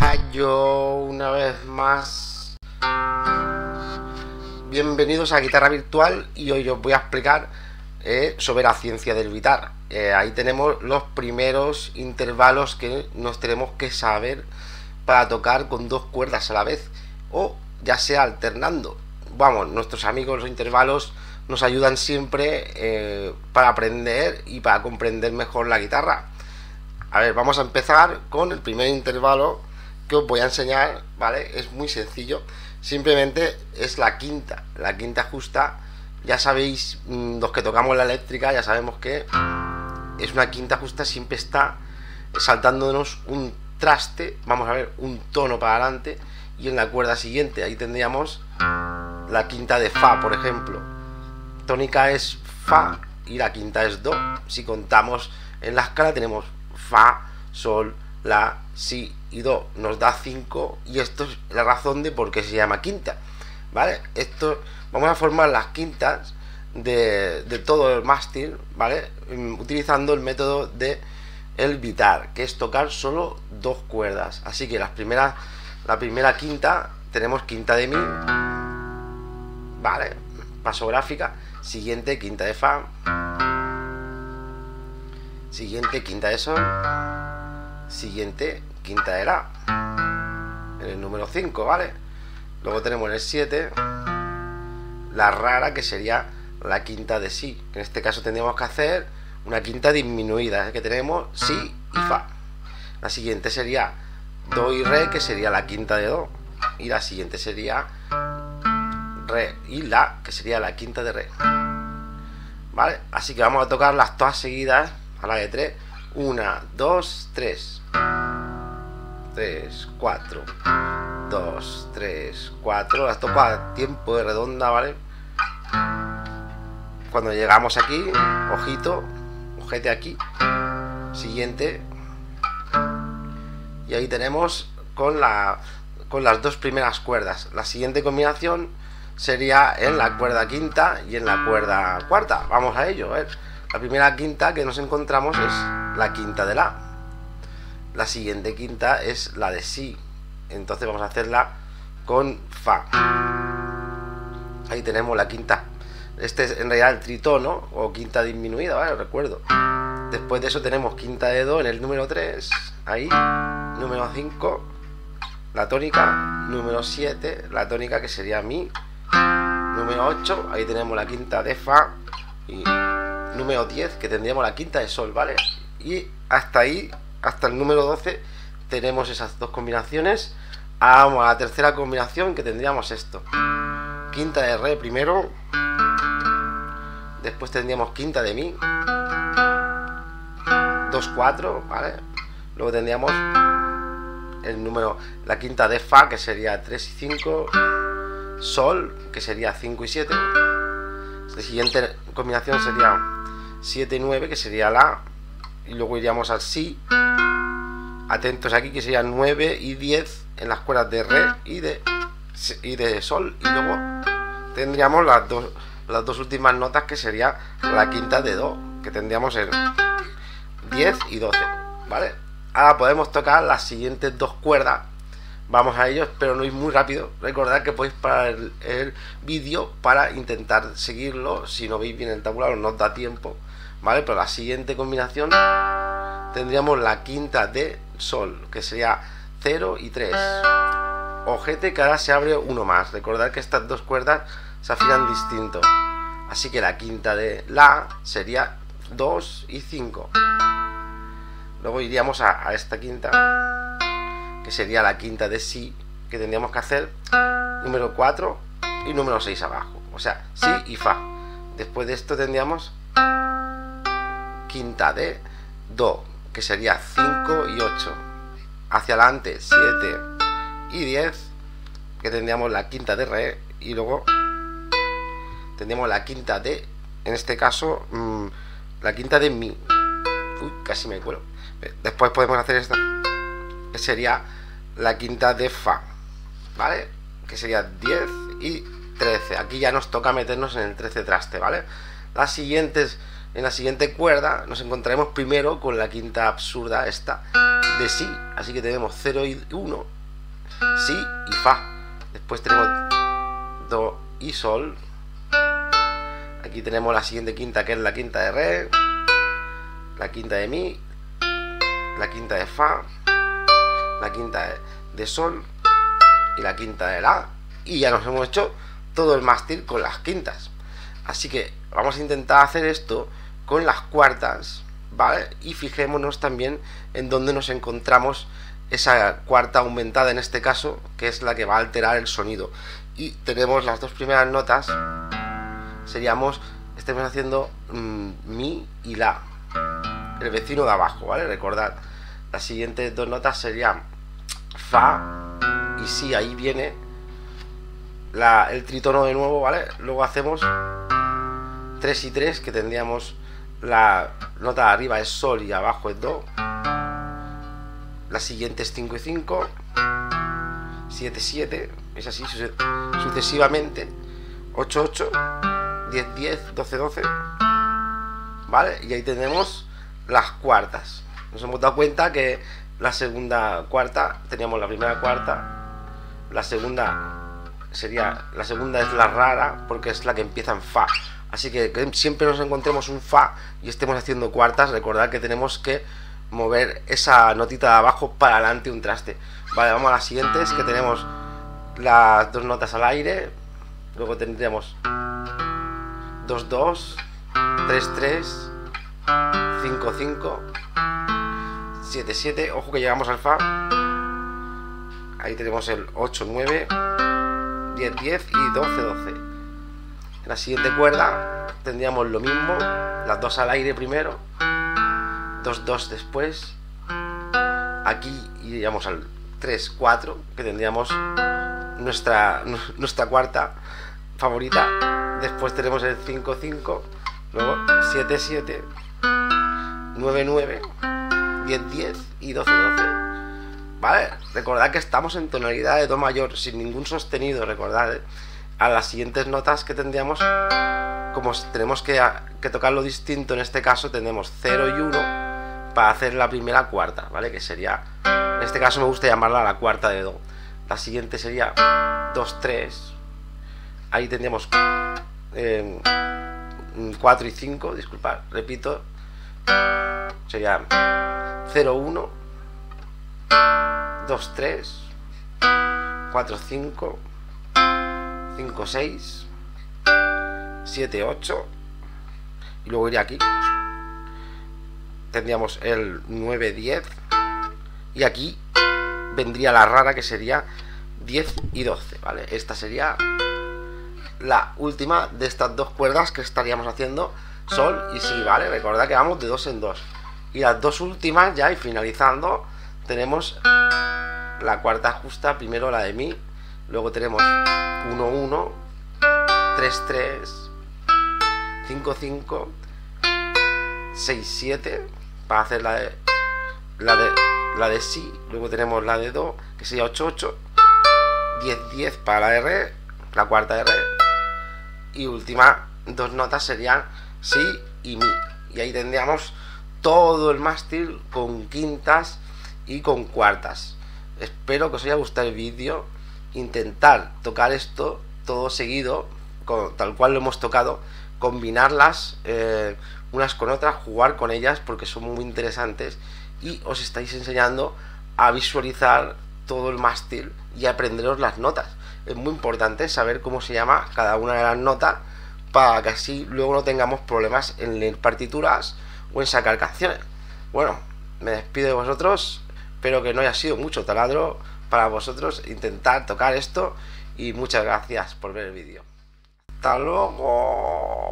Rayo una vez más. Bienvenidos a Guitarra Virtual y hoy os voy a explicar sobre la ciencia del bitar. Ahí tenemos los primeros intervalos que nos tenemos que saber para tocar con dos cuerdas a la vez o ya sea alternando. Vamos, nuestros amigos los intervalos nos ayudan siempre para aprender y para comprender mejor la guitarra. A ver, vamos a empezar con el primer intervalo que os voy a enseñar, ¿vale? Es muy sencillo, simplemente es la quinta justa. Ya sabéis, los que tocamos la eléctrica ya sabemos que es una quinta justa, siempre está saltándonos un traste, vamos a ver, un tono para adelante, y en la cuerda siguiente ahí tendríamos la quinta de fa, por ejemplo. Tónica es fa y la quinta es do. Si contamos en la escala tenemos fa, sol, la, si y do, nos da 5, y esto es la razón de por qué se llama quinta, ¿vale? Esto, vamos a formar las quintas de todo el mástil, ¿vale? Utilizando el método de el bitar, que es tocar solo dos cuerdas. Así que la primera quinta tenemos quinta de mi, ¿vale? Paso gráfica. Siguiente quinta de fa, siguiente quinta de sol, siguiente quinta de la, en el número 5, ¿vale? Luego tenemos en el 7 la rara, que sería la quinta de si. En este caso tendríamos que hacer una quinta disminuida, que tenemos si y fa. La siguiente sería do y re, que sería la quinta de do, y la siguiente sería re y la, que sería la quinta de re, ¿vale? Así que vamos a tocarlas todas seguidas a la de 3. 1, 2, 3, 3, 4, 2, 3, 4. Las toco a tiempo de redonda, ¿vale? Cuando llegamos aquí, ojito, ojete aquí, siguiente, y ahí tenemos con las dos primeras cuerdas. La siguiente combinación sería en la cuerda quinta y en la cuerda cuarta. Vamos a ello, a ver. La primera quinta que nos encontramos es la quinta de la. La siguiente quinta es la de si. Entonces vamos a hacerla con fa. Ahí tenemos la quinta. Este es en realidad el tritono o quinta disminuida, ¿vale? Recuerdo. Después de eso tenemos quinta de do en el número 3. Ahí. Número 5. La tónica. Número 7. La tónica, que sería mi. Número 8. Ahí tenemos la quinta de fa. Y número 10, que tendríamos la quinta de sol, ¿vale? Y hasta ahí, hasta el número 12, tenemos esas dos combinaciones. Vamos a la tercera combinación, que tendríamos esto: quinta de re primero, después tendríamos quinta de mi, 2, 4, ¿vale? Luego tendríamos la quinta de fa, que sería 3 y 5, sol, que sería 5 y 7. La siguiente combinación sería 7 y 9, que sería la, y luego iríamos al si. Atentos aquí, que serían 9 y 10 en las cuerdas de re y de sol, y luego tendríamos las dos últimas notas, que sería la quinta de do, que tendríamos en 10 y 12, ¿vale? Ahora podemos tocar las siguientes dos cuerdas. Vamos a ello, pero no es muy rápido. Recordad que podéis parar el vídeo para intentar seguirlo. Si no veis bien el tabulador no os da tiempo, ¿vale? Pero la siguiente combinación tendríamos la quinta de sol, que sería 0 y 3. Ojete que ahora se abre uno más. Recordad que estas dos cuerdas se afinan distinto. Así que la quinta de la sería 2 y 5. Luego iríamos a esta quinta, que sería la quinta de si, que tendríamos que hacer número 4 y número 6 abajo, o sea, si y fa. Después de esto tendríamos quinta de do, que sería 5 y 8. Hacia adelante 7 y 10, que tendríamos la quinta de re, y luego tendríamos la quinta de, en este caso, la quinta de mi. Uy, casi me cuelo. Después podemos hacer esta, que sería la quinta de fa, ¿vale? Que sería 10 y 13. Aquí ya nos toca meternos en el 13 traste, ¿vale? En la siguiente cuerda nos encontraremos primero con la quinta absurda esta de si. Así que tenemos 0 y 1, si y fa. Después tenemos do y sol. Aquí tenemos la siguiente quinta, que es la quinta de re, la quinta de mi, la quinta de fa, la quinta de sol y la quinta de la. Y ya nos hemos hecho todo el mástil con las quintas. Así que vamos a intentar hacer esto con las cuartas, ¿vale? Y fijémonos también en dónde nos encontramos esa cuarta aumentada, en este caso, que es la que va a alterar el sonido. Y tenemos las dos primeras notas, estemos haciendo mi y la, el vecino de abajo, ¿vale? Recordad, las siguientes dos notas serían fa y si. Ahí viene el tritono de nuevo, ¿vale? Luego hacemos 3 y 3, que tendríamos la nota de arriba es sol y abajo es do. La siguiente es 5 y 5, 7, 7, es así sucesivamente, 8, 8, 10, 10, 12, 12, ¿vale? Y ahí tenemos las cuartas. Nos hemos dado cuenta que la segunda cuarta, teníamos la primera cuarta, la segunda es la rara, porque es la que empieza en fa. Así que siempre nos encontremos un fa y estemos haciendo cuartas, recordad que tenemos que mover esa notita de abajo para adelante un traste. Vale, vamos a las siguientes, que tenemos las dos notas al aire. Luego tendríamos 2, 2, 3, 3, 5, 5, 7, 7. Ojo que llegamos al fa. Ahí tenemos el 8, 9, 10, 10 y 12, 12. En la siguiente cuerda tendríamos lo mismo, las dos al aire primero, 2, 2 después. Aquí iríamos al 3, 4, que tendríamos nuestra cuarta favorita. Después tenemos el 5, 5, luego 7, 7, 9, 9, 10, 10 y 12, 12. ¿Vale? Recordad que estamos en tonalidad de do mayor, sin ningún sostenido, recordad, ¿eh? A las siguientes notas que tendríamos, como tenemos que tocarlo distinto, en este caso tenemos 0 y 1 para hacer la primera cuarta, ¿vale? Que sería, en este caso me gusta llamarla la cuarta de do. La siguiente sería 2, 3. Ahí tendríamos 4 y 5, disculpad, repito, sería 0, 1, 2, 3, 4, 5, 5, 6, 7, 8, y luego iría aquí, tendríamos el 9, 10, y aquí vendría la rara, que sería 10 y 12, ¿vale? Esta sería la última de estas dos cuerdas que estaríamos haciendo sol y si, ¿vale? Recordad que vamos de 2 en 2, y las dos últimas ya, y finalizando, tenemos la cuarta justa, primero la de mi, luego tenemos 1, 1, 3, 3, 5, 5, 6, 7 para hacer la de si. Luego tenemos la de do, que sería 8, 8, 10, 10 para la de re, la cuarta de re, y última dos notas serían si y mi. Y ahí tendríamos todo el mástil con quintas y con cuartas. Espero que os haya gustado el vídeo. Intentar tocar esto todo seguido, tal cual lo hemos tocado, combinarlas unas con otras, jugar con ellas, porque son muy interesantes, y os estáis enseñando a visualizar todo el mástil y aprenderos las notas. Es muy importante saber cómo se llama cada una de las notas, para que así luego no tengamos problemas en leer partituras o en sacar canciones. Bueno, me despido de vosotros. Espero que no haya sido mucho taladro para vosotros intentar tocar esto, y muchas gracias por ver el vídeo. ¡Hasta luego!